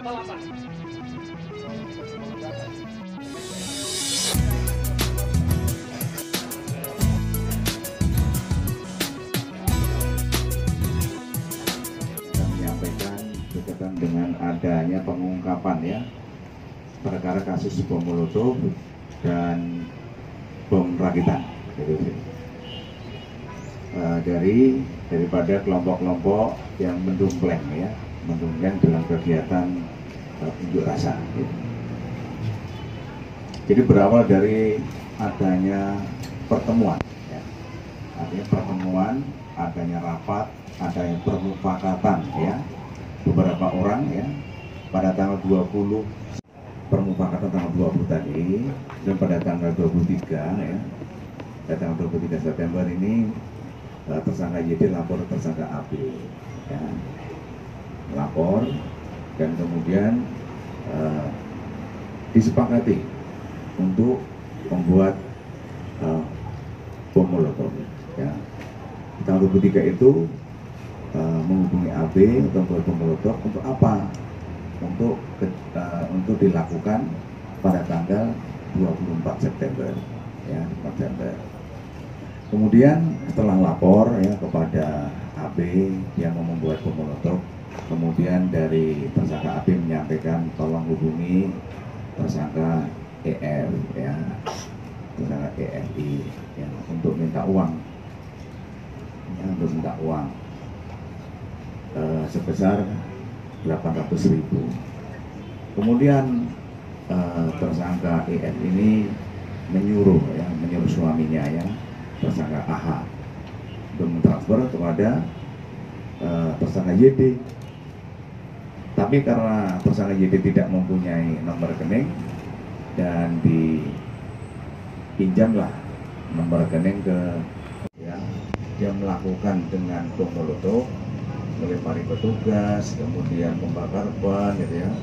balapan. Menyampaikan berkaitan dengan adanya pengungkapan ya perkara kasus bom Molotov dan bom rakitan daripada kelompok-kelompok yang mendompleng dalam kegiatan unjuk rasa gitu. Jadi berawal dari adanya pertemuan ya. Artinya pertemuan, adanya rapat, adanya permufakatan ya beberapa orang ya pada tanggal 20, permufakatan tanggal 20 tadi, dan pada tanggal 23 ya, pada tanggal 23 September ini tersangka YD lapor tersangka AB ya, lapor, dan kemudian disepakati untuk membuat bom Molotov ya. Tanggal 23 itu menghubungi AB untuk membuat bom Molotov untuk apa? Untuk dilakukan pada tanggal 24 September ya, 4 September. Kemudian setelah lapor ya kepada AB yang mau membuat bom Molotov, kemudian dari tersangka AB menyampaikan tolong hubungi tersangka EF ya, tersangka EFI ya, untuk minta uang ya, sebesar 800.000. Kemudian tersangka EF ini menyuruh suaminya ya, tersangka AH, untuk mentransfer kepada tersangka YD. Tapi karena tersangka YD tidak mempunyai nomor rekening dan dipinjamlah nomor rekening ke ya, dia melakukan dengan bom Molotov, melempari petugas, kemudian membakar ban gitu ya.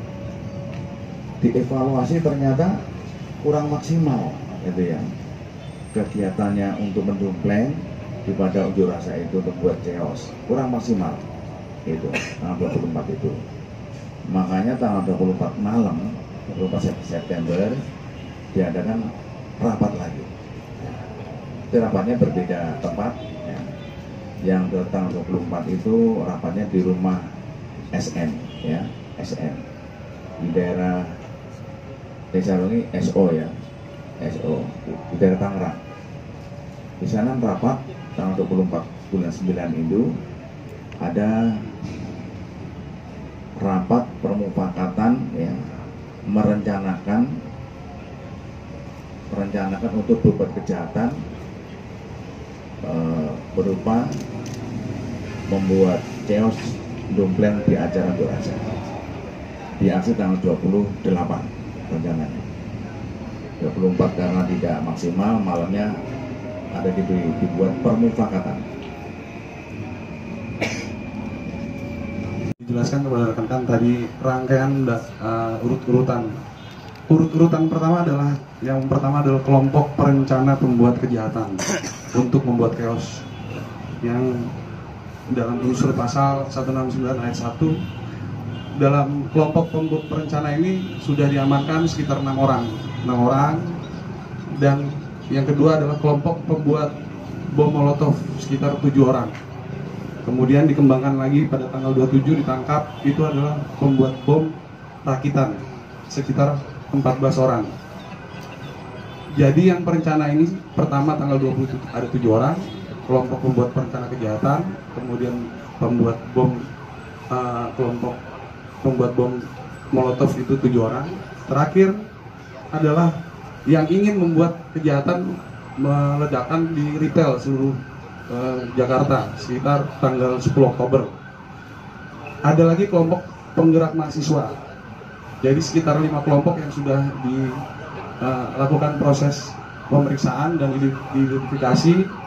Dievaluasi ternyata kurang maksimal gitu ya. Kegiatannya untuk mendompleng daripada unjuk rasa itu untuk buat chaos kurang maksimal itu tanggal 24 itu. Makanya tanggal 24 malam 24 September diadakan rapat lagi. Itu rapatnya berbeda tempat ya. Yang tanggal 24 itu rapatnya di rumah SN ya, SN di daerah Desa Rongi, SO ya, SO di daerah Tangerang. Di sana rapat tanggal 24 bulan 9 itu ada rapat permufakatan ya, merencanakan untuk berbuat kejahatan berupa membuat chaos dompleng di acara unjuk rasa di aksi tanggal 28 rencananya. 24 karena tidak maksimal, malamnya ada dibuat permufakatan. Dijelaskan kepada rekan-rekan tadi rangkaian urutan pertama adalah kelompok perencana pembuat kejahatan untuk membuat chaos, yang dalam unsur pasal 169 ayat 1 dalam kelompok pembuat perencana ini sudah diamankan sekitar 6 orang, dan yang kedua adalah kelompok pembuat bom Molotov sekitar 7 orang. Kemudian dikembangkan lagi pada tanggal 27 ditangkap, itu adalah pembuat bom rakitan sekitar 14 orang. Jadi yang perencana ini pertama tanggal 20 ada 7 orang, kelompok pembuat perencana kejahatan, kemudian pembuat bom kelompok pembuat bom Molotov itu 7 orang. Terakhir adalah yang ingin membuat kejahatan meledakan di retail seluruh Jakarta sekitar tanggal 10 Oktober. Ada lagi kelompok penggerak mahasiswa. Jadi sekitar 5 kelompok yang sudah dilakukan proses pemeriksaan dan identifikasi